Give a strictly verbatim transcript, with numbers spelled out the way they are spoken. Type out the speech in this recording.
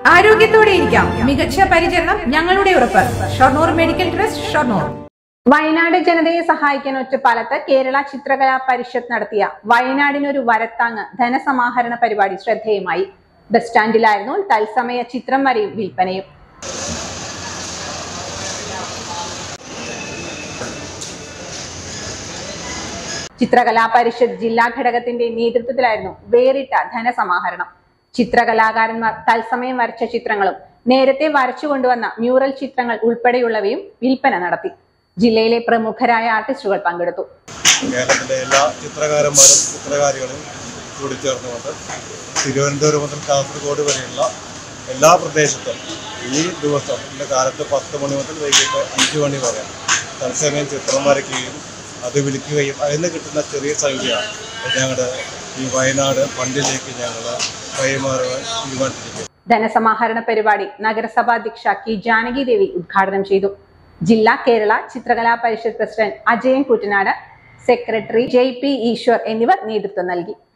ആരോഗ്യത്തോടെ ഇരിക്കാം. മികച്ച പരിചരണം ഞങ്ങളുടെ ഉറപ്പ്. Shoranur medical trust, Shoranur. വയനാട് ജനതയെ സഹായിക്കാൻ ഒറ്റപ്പാലത്ത് കേരള ചിത്രകലാ പരിഷത്ത് നടത്തിയ വയനാടിനൊരു വരത്താങ്ങ് ധനസമാഹരണ പരിപാടി ശ്രദ്ധേയമായി. ബസ് സ്റ്റാൻഡിലായിരുന്നു തത്സമയ ചിത്രം വരയും വിൽപ്പനയും. ചിത്രകലാ പരിഷത്ത് ജില്ലാ ഘടകത്തിന്റെ നേതൃത്വത്തിലായിരുന്നു വേറിട്ട ധനസമാഹരണം. ചിത്രകലാകാരന്മാർ തത്സമയം വരച്ച ചിത്രങ്ങളും നേരത്തെ വരച്ചു കൊണ്ടുവന്ന മ്യൂറൽ ചിത്രങ്ങൾ ഉൾപ്പെടെയുള്ളവയും വിൽപ്പന നടത്തി. ജില്ലയിലെ പ്രമുഖരായ ആർട്ടിസ്റ്റുകൾ പങ്കെടുത്തു. കേരളത്തിലെ എല്ലാ ചിത്രകാരന്മാരും ചിത്രകാരികളും കൂടി ചേർന്നുകൊണ്ട് തിരുവനന്തപുരം മുതൽ കാസർഗോഡ് വരെയുള്ള എല്ലാ പ്രദേശത്തും ഈ ദിവസം ഇന്ന കാലത്ത് പത്ത് മണി മുതൽ വൈകിട്ട് അഞ്ച് മണി വരെ തത്സമയം ചിത്രം വരയ്ക്കുകയും അത് വിൽക്കുകയും അതിന് കിട്ടുന്ന ചെറിയ സംഖ്യ ഞങ്ങളുടെ ഈ വയനാട് ഫണ്ടിലേക്ക് ഞങ്ങൾ കൈമാറുവാൻ തീരുമാനിച്ചിരിക്കുന്നു. ധനസമാഹരണ പരിപാടി നഗരസഭാ അധ്യക്ഷ കെ ജാനകി ദേവി ഉദ്ഘാടനം ചെയ്തു. ജില്ലാ Kerala Chitrakala Parishath president Ajayan Kuttanad, secretary J P Eshwar എന്നിവർ നേതൃത്വം നൽകി.